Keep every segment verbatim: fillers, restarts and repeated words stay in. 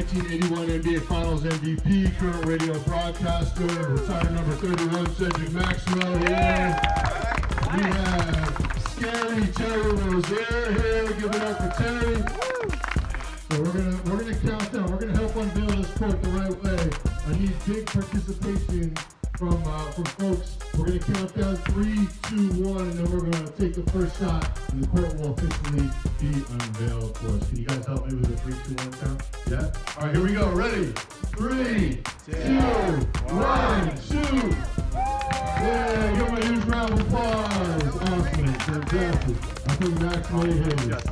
nineteen eighty-one N B A Finals M V P, current radio broadcaster, retired number thirty-one, Cedric Maxwell here. We have Scary Terry Rozier here. Give it up for Terry. So we're gonna we're gonna count down. We're gonna help unveil this court the right way. I need big participation from uh, from folks. We're gonna count down three, two, one, and then we're gonna take the first shot, and the court will officially be unveiled for us. Can you guys help me with the three, two, one count? Yeah. All right, here we go. Ready? Three, two, one, shoot! Yeah, give me a huge round of applause. Awesome, fantastic. I think Max made his.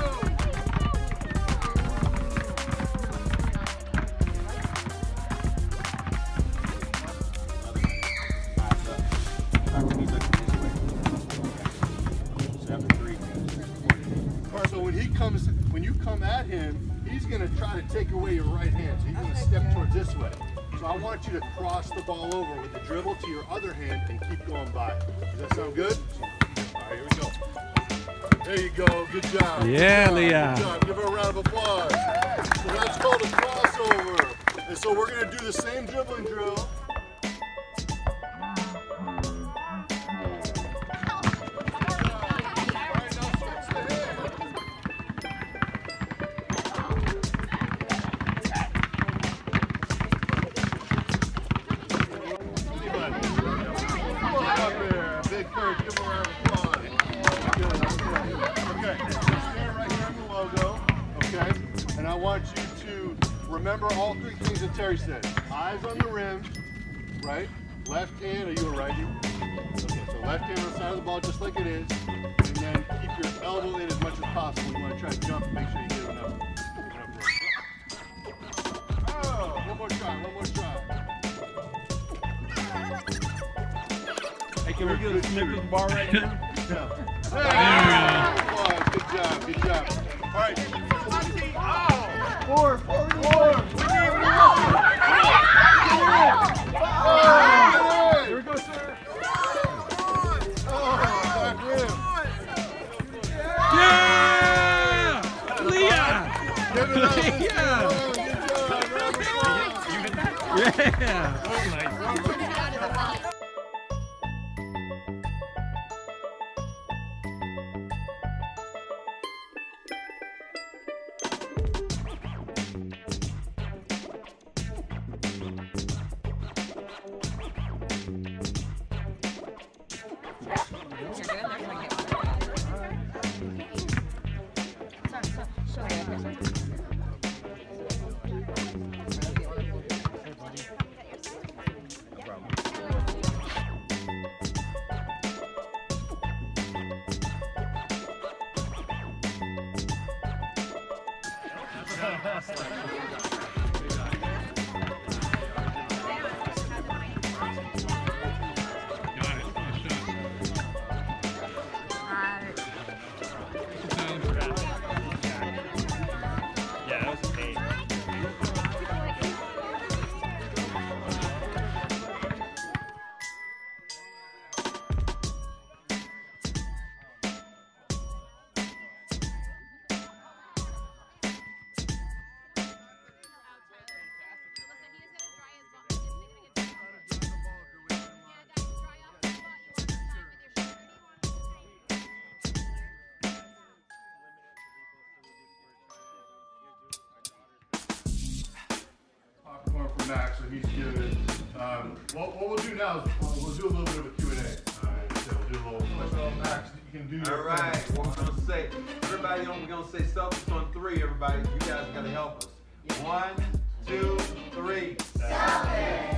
So when he comes, when you come at him, he's going to try to take away your right hand. So he's going to step towards this way. So I want you to cross the ball over with the dribble to your other hand and keep going by. Does that sound good? All right, here we go. There you go. Good job. Yeah, good job. Leah. Good job. Give her a round of applause. So that's called a crossover. And so we're going to do the same dribbling drill. And I want you to remember all three things that Terry said. Eyes on the rim, right? Left hand, are you a righty? Okay, so left hand on the side of the ball just like it is. And then keep your elbow in as much as possible. You want to try to jump, make sure you get enough. Oh, one more try, one more try. Hey, can we get a snippet of the bar right here? Yeah. Hey, good job, good job. All right. Four, four, four. Oh, here we go, sir. Oh, back rim. Yeah! Leah! Give it up. Yeah! Yeah! Oh, nice. Max, so he's good. Um, what, what we'll do now is we'll, we'll do a little bit of a Q and A. All right, so we'll do a little question on Max. You can do. All right, what we're gonna say, everybody, we're gonna say Celtics on three. Everybody, you guys gotta help us. One, two, three. Celtics.